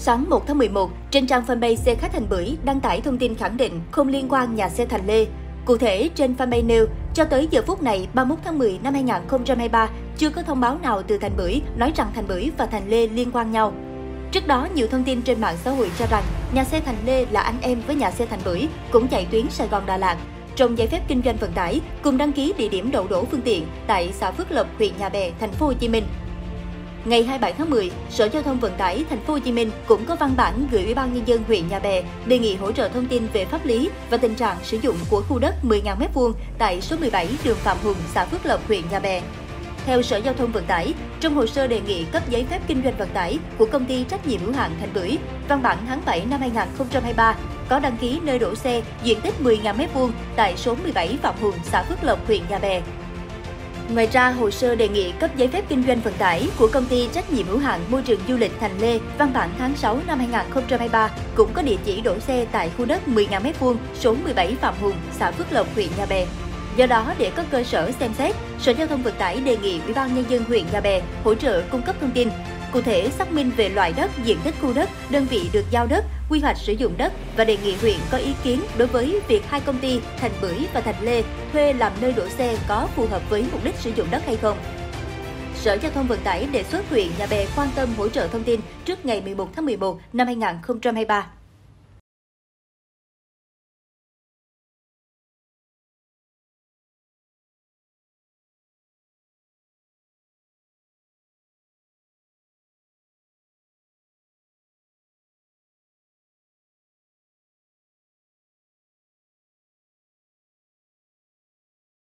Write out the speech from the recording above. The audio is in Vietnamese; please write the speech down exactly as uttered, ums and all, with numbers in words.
Sáng một tháng mười một, trên trang fanpage xe khách Thành Bưởi đăng tải thông tin khẳng định không liên quan nhà xe Thành Lê. Cụ thể, trên fanpage nêu, cho tới giờ phút này ba mươi mốt tháng mười năm hai nghìn không trăm hai mươi ba, chưa có thông báo nào từ Thành Bưởi nói rằng Thành Bưởi và Thành Lê liên quan nhau. Trước đó, nhiều thông tin trên mạng xã hội cho rằng nhà xe Thành Lê là anh em với nhà xe Thành Bưởi, cũng chạy tuyến Sài Gòn Đà Lạt. Trong giấy phép kinh doanh vận tải, cùng đăng ký địa điểm đậu đỗ phương tiện tại xã Phước Lộc, huyện Nhà Bè, thành phố Hồ Chí Minh. Ngày hai mươi bảy tháng mười, Sở Giao thông Vận tải thành phố Hồ Chí Minh cũng có văn bản gửi Ủy ban nhân dân huyện Nhà Bè đề nghị hỗ trợ thông tin về pháp lý và tình trạng sử dụng của khu đất mười nghìn mét vuông tại số mười bảy đường Phạm Hùng, xã Phước Lộc, huyện Nhà Bè. Theo Sở Giao thông Vận tải, trong hồ sơ đề nghị cấp giấy phép kinh doanh vận tải của công ty trách nhiệm hữu hạn Thành Bưởi, văn bản tháng bảy năm hai nghìn không trăm hai mươi ba có đăng ký nơi đỗ xe diện tích mười nghìn mét vuông tại số mười bảy Phạm Hùng, xã Phước Lộc, huyện Nhà Bè. Ngoài ra, hồ sơ đề nghị cấp giấy phép kinh doanh vận tải của công ty trách nhiệm hữu hạn môi trường du lịch Thành Lê, văn bản tháng sáu năm hai nghìn không trăm hai mươi ba cũng có địa chỉ đỗ xe tại khu đất mười nghìn mét vuông, số mười bảy Phạm Hùng, xã Phước Lộc, huyện Nhà Bè. Do đó, để có cơ sở xem xét, Sở Giao thông Vận tải đề nghị Ủy ban nhân dân huyện Nhà Bè hỗ trợ cung cấp thông tin, cụ thể xác minh về loại đất, diện tích khu đất, đơn vị được giao đất, quy hoạch sử dụng đất và đề nghị huyện có ý kiến đối với việc hai công ty Thành Bưởi và Thành Lê thuê làm nơi đỗ xe có phù hợp với mục đích sử dụng đất hay không. Sở Giao thông Vận tải đề xuất huyện Nhà Bè quan tâm hỗ trợ thông tin trước ngày mười một tháng mười một năm hai nghìn không trăm hai mươi ba.